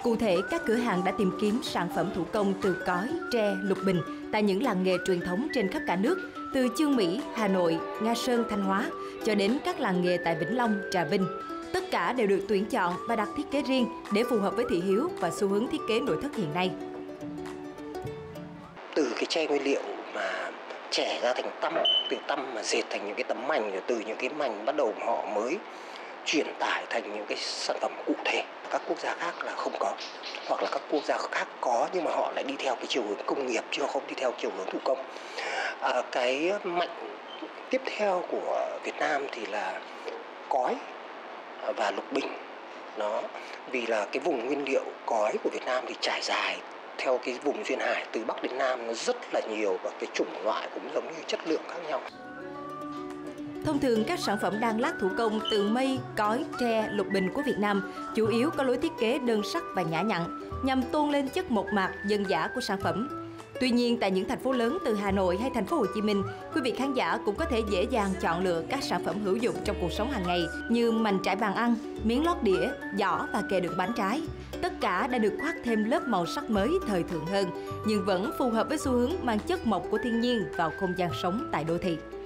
Cụ thể, các cửa hàng đã tìm kiếm sản phẩm thủ công từ cói, tre, lục bình tại những làng nghề truyền thống trên khắp cả nước, từ Chương Mỹ, Hà Nội, Nga Sơn, Thanh Hóa cho đến các làng nghề tại Vĩnh Long, Trà Vinh. Tất cả đều được tuyển chọn và đặt thiết kế riêng để phù hợp với thị hiếu và xu hướng thiết kế nội thất hiện nay. Từ cái tre nguyên liệu mà chẻ ra thành tăm, từ tăm mà dệt thành những cái tấm mành, rồi từ những cái mành bắt đầu họ mới chuyển tải thành những cái sản phẩm cụ thể. Các quốc gia khác là không có, hoặc là các quốc gia khác có nhưng mà họ lại đi theo cái chiều hướng công nghiệp chứ không đi theo chiều hướng thủ công. Cái mạnh tiếp theo của Việt Nam thì là cói và lục bình. Vì là cái vùng nguyên liệu cói của Việt Nam thì trải dài theo cái vùng duyên hải từ Bắc đến Nam nó rất là nhiều và cái chủng loại cũng giống như chất lượng khác nhau. Thông thường, các sản phẩm đan lát thủ công từ mây, cói, tre, lục bình của Việt Nam chủ yếu có lối thiết kế đơn sắc và nhã nhặn, nhằm tôn lên chất mộc mạc, dân dã của sản phẩm. Tuy nhiên, tại những thành phố lớn từ Hà Nội hay thành phố Hồ Chí Minh, quý vị khán giả cũng có thể dễ dàng chọn lựa các sản phẩm hữu dụng trong cuộc sống hàng ngày như mành trải bàn ăn, miếng lót đĩa, giỏ và kệ đựng bánh trái. Tất cả đã được khoác thêm lớp màu sắc mới thời thượng hơn, nhưng vẫn phù hợp với xu hướng mang chất mộc của thiên nhiên vào không gian sống tại đô thị.